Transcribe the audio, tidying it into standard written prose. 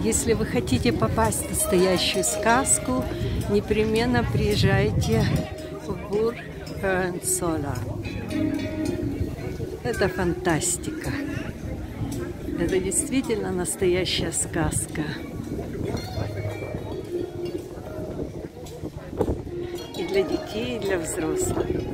Если вы хотите попасть в настоящую сказку, непременно приезжайте в Бур-Хоенцоллерн. Это фантастика. Это действительно настоящая сказка. И для детей, и для взрослых.